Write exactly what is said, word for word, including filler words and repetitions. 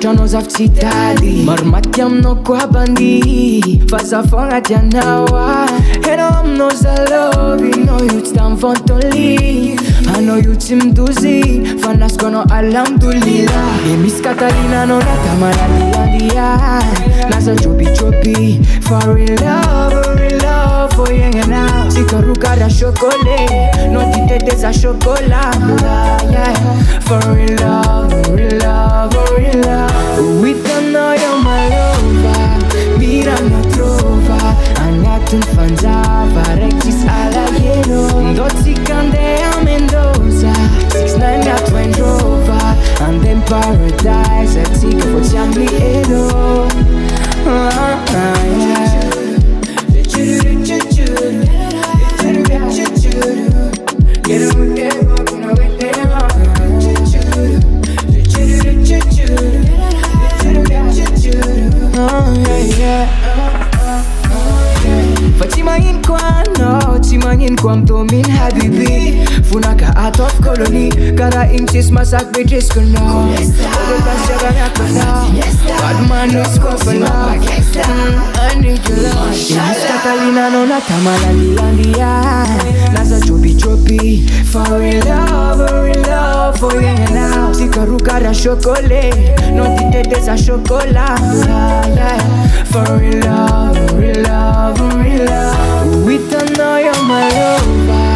trano zavitsitady maromaty aminao koa bandi fa zafogna tianaoa enao aminao zaloby anao io tsy tamivantoli anao io tsy midozy fa nasiko anao alhamdulillah e misy Katarina anao natamalaliandia nasa jobijobi for real love, for real love for you and now sikaruka chocolate no titeteza chocolat yeah. For real love, for real love, for real love we don't know you're my lover mira na trova anatun fanzava rectis alla yellow ndotsi candea Mendoza six nine at Range Rover and then paradise I take for Chamli Edo uh, uh, yeah. Get on with them, walking with them. Oh yeah, yeah. Fatimayin kwa no, timayin kwa mtomin habibi funaka out of colony kara imtis masak bitches kono odo tasyaga nakana bad man is kofana I need your love Inis Catalina no natamalaliandia nasa chopi chopi for real love, for real love for you now sikaruka ra chocolate no titeteza chocolat yeah. For real love, for real love, for real love we don't know you're my lover